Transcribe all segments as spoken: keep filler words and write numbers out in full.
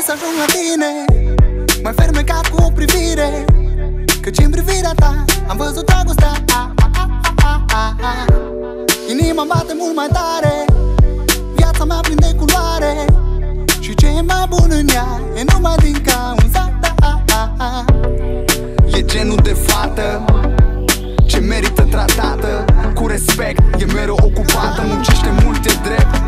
să ajung la tine, mai fermecat cu o privire, căci în privirea ta am văzut dragostea. Inima bate mult mai tare, viața mea plin de culoare, și ce e mai bun în ea e numai din cauza ta. E genul de fată ce merită tratată cu respect, e mereu ocupată, muncește mult, e drept,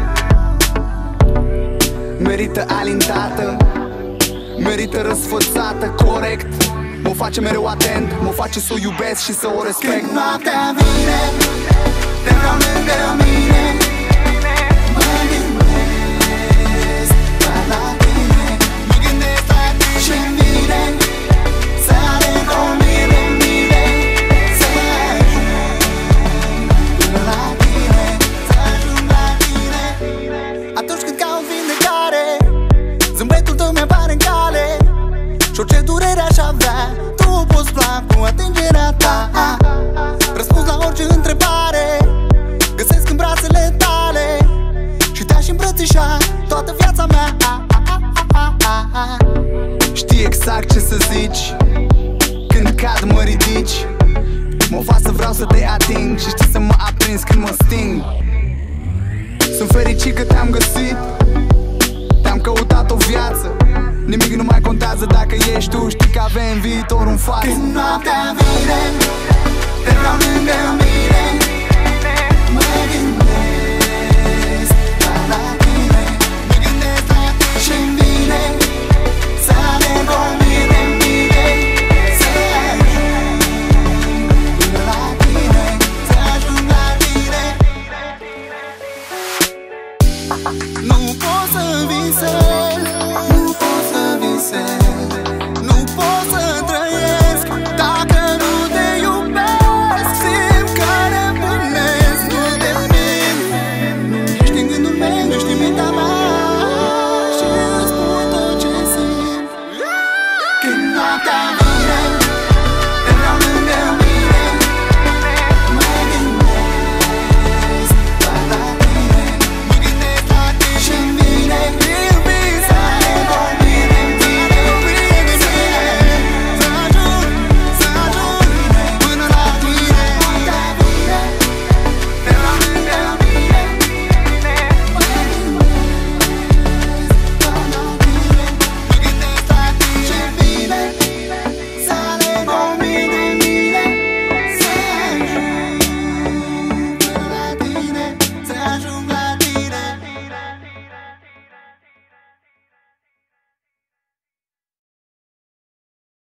merită alintată, merită răsfățată, corect. Mă face mereu atent, mă face să o iubesc și să o respect. Când noaptea vine, te vreau lângă mine, mă gândesc doar la tine, mă gândesc la tine și-mi vine să aleg o mie de mile, să ajung până la tine, să ajung la tine. Atunci când caut vindecare, zâmbetul tău mi-apare în cale, și orice durere aș avea, tu o poți lua cu atingerea ta. Răspuns la orice întrebare găsesc în brațele tale, și te-aș îmbrățișa toată viața mea. Știi exact ce să zici, când cad mă ridici, mă fac să vreau să te ating, și știi să mă aprinzi când mă sting. Sunt fericit că te-am găsit, te-am căutat o viață, nimic nu mai contează dacă ești tu, știi că avem viitorul în față. Când noaptea vine, te vreau lângă mine,